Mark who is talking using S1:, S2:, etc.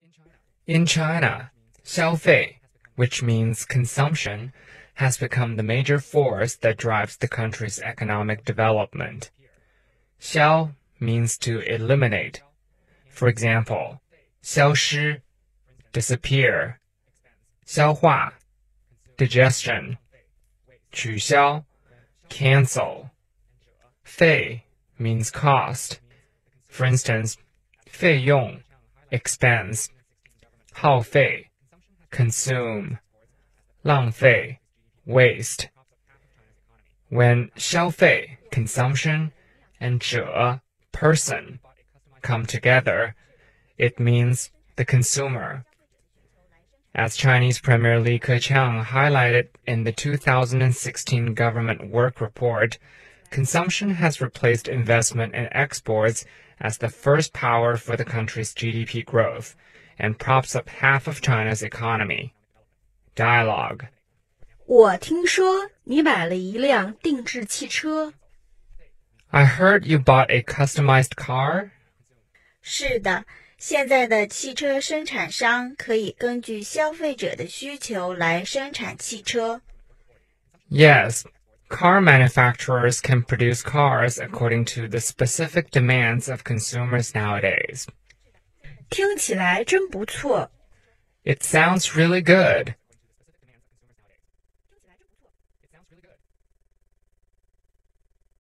S1: In China, 消费, which means consumption, has become the major force that drives the country's economic development. 消 means to eliminate. For example, 消失, disappear. 消化, digestion. 取消, cancel. 费 means cost. For instance, 费用, expense. 耗费, consume. 浪费, waste. When 消费, consumption, and 者, person, come together, it means the consumer. As Chinese Premier Li Keqiang highlighted in the 2016 government work report, consumption has replaced investment and exports as the first power for the country's GDP growth and props up half of China's economy. Dialogue.
S2: 我听说你买了一辆定制汽车。
S1: I heard you bought a customized car?
S2: 是的，现在的汽车生产商可以根据消费者的需求来生产汽车。
S1: Yes, car manufacturers can produce cars according to the specific demands of consumers nowadays.
S2: 听起来真不错。
S1: It sounds really good.